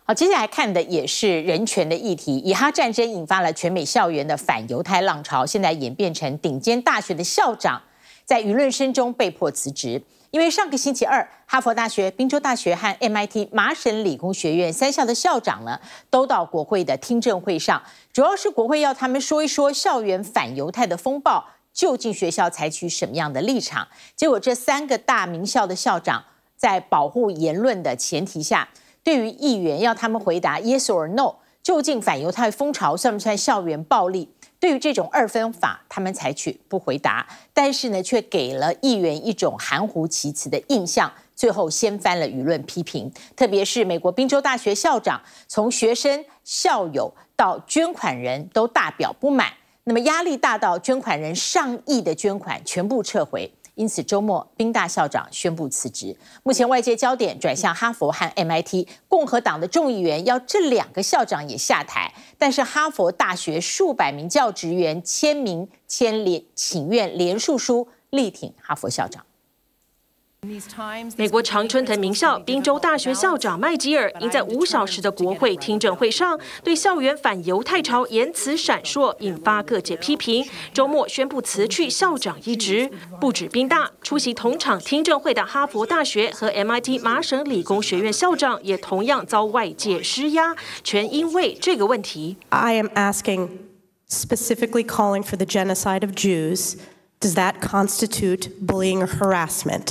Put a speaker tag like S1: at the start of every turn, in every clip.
S1: 好，接下来看的也是人权的议题。以哈战争引发了全美校园的反犹太浪潮，现在演变成顶尖大学的校长在舆论声中被迫辞职。因为上个星期二，哈佛大学、宾州大学和 MIT 麻省理工学院3校的校长呢，都到国会的听证会上，主要是国会要他们说一说校园反犹太的风暴，究竟学校采取什么样的立场？结果这3个大名校的校长在保护言论的前提下，对于议员要他们回答 yes or no， 究竟反犹太风潮算不算校园暴力？对于这种2分法，他们采取不回答，但是呢，却给了议员一种含糊其辞的印象，最后掀翻了舆论批评。特别是美国宾州大学校长，从学生、校友到捐款人都大表不满，那么压力大到捐款人上亿的捐款全部撤回。因此，周末宾大校长宣布辞职。目前外界焦点转向哈佛和 MIT， 共和党的众议员要这2个校长也下台，但是哈佛大学数百名教职员签请愿联署书，力挺哈佛校长。
S2: 美国常春藤名校宾州大学校长麦吉尔因在5小时的国会听证会上对校园反犹太潮言辞闪烁，引发各界批评。周末宣布辞去校长一职。不止宾大，出席同场听证会的哈佛大学和 MIT 麻省理工学院校长也同样遭外界施压，全因为这个问题。
S3: I am asking, specifically calling for the genocide of Jews. Does that constitute bullying or harassment?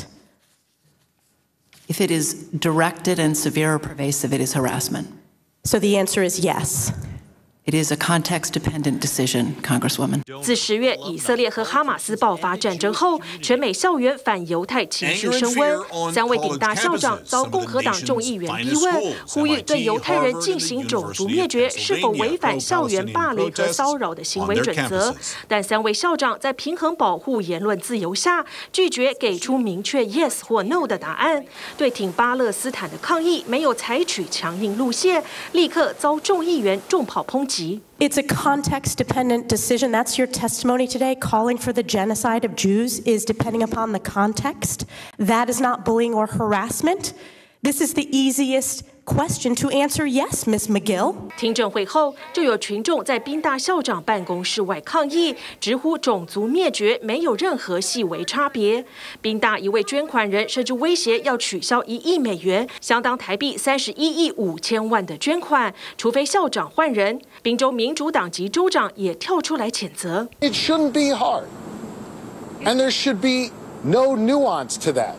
S4: If it is directed and severe or pervasive, it is harassment.
S3: So the answer is yes.
S4: It is a context-dependent decision, Congresswoman.
S2: 自10月以色列和哈马斯爆发战争后，全美校园反犹太情绪升温。3位顶大校长遭共和党众议员逼问，呼吁对犹太人进行种族灭绝是否违反校园霸凌和骚扰的行为准则。但3位校长在平衡保护言论自由下，拒绝给出明确 yes 或 no 的答案。对挺巴勒斯坦的抗议没有采取强硬路线，立刻遭众议员重炮抨击。
S3: It's a context-dependent decision. That's your testimony today. Calling for the genocide of Jews is depending upon the context. That is not bullying or harassment. This is the easiest question to answer yes, Ms. McGill.
S2: 听证会后，就有群众在宾大校长办公室外抗议，直呼种族灭绝没有任何细微差别。宾大一位捐款人甚至威胁要取消1亿美元，相当台币31亿5千万的捐款，除非校长换人。宾州民主党籍州长也跳出来谴责。
S5: It shouldn't be hard, and there should be no nuance to that.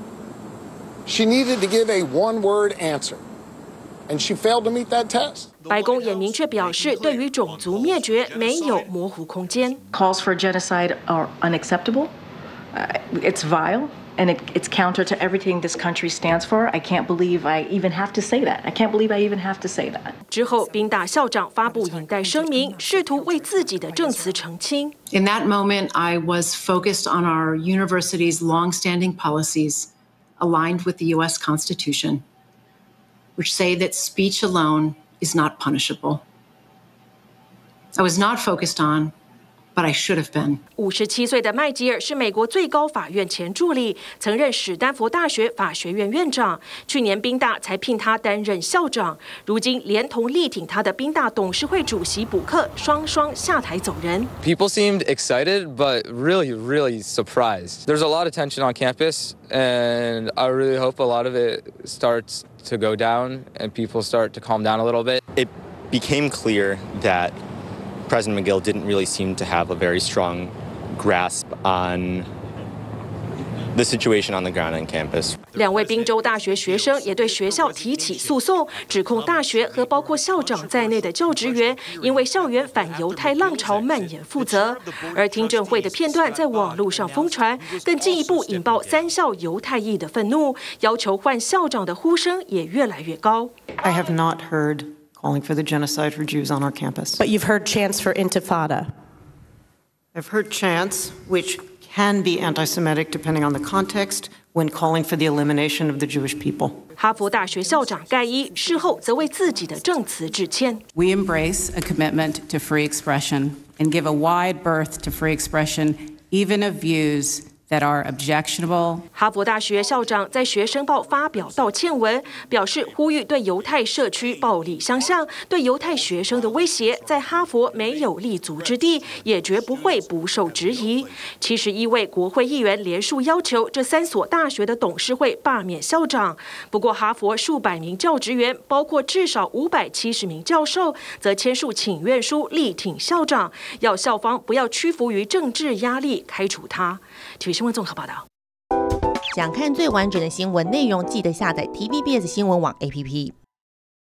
S5: She needed to give a one-word answer, and she failed to meet that test.
S2: 白宫也明确表示，对于种族灭绝没有模糊空间。
S6: Calls for genocide are unacceptable. It's vile, and it's counter to everything this country stands for. I can't believe I even have to say that. I can't believe I even have to say that.
S2: 之后，宾大校长发布引带声明，试图为自己的证词澄清。
S4: In that moment, I was focused on our university's long-standing policies aligned with the U.S. Constitution, which say that speech alone is not punishable. I was not focused on, but I should have been.
S2: 57岁的麦吉尔是美国最高法院前助理，曾任史丹佛大学法学院院长。去年宾大才聘他担任校长，如今连同力挺他的宾大董事会主席补课双双下台走人。
S7: People seemed excited, but really surprised. There's a lot of tension on campus, and I really hope a lot of it starts to go down and people start to calm down a little bit.
S8: It became clear that President McGill didn't really seem to have a very strong grasp on the situation on the ground on campus.
S2: 2位宾州大学学生也对学校提起诉讼，指控大学和包括校长在内的教职员因为校园反犹太浪潮蔓延负责。而听证会的片段在网络上疯传，更进一步引爆3校犹太裔的愤怒，要求换校长的呼声也越来越高。
S9: I have not heard calling for the genocide for Jews on our campus.
S3: But you've heard chants for intifada.
S9: I've heard chants which can be anti-Semitic depending on the context when calling for the elimination of the Jewish people.
S2: 哈佛大学校长盖伊事后则为自己的证词致歉。
S10: We embrace a commitment to free expression and give a wide berth to free expression, even of views that are objectionable.
S2: 哈佛大学校长在学生报发表道歉文，表示呼吁对犹太社区暴力相向，对犹太学生的威胁在哈佛没有立足之地，也绝不会不受质疑。71位国会议员联署要求这3所大学的董事会罢免校长。不过，哈佛数百名教职员，包括至少570名教授，则签署请愿书力挺校长，要校方不要屈服于政治压力开除他。体育新闻综合报道。
S11: 想看最完整的新闻内容，记得下载 TVBS 新闻网 APP。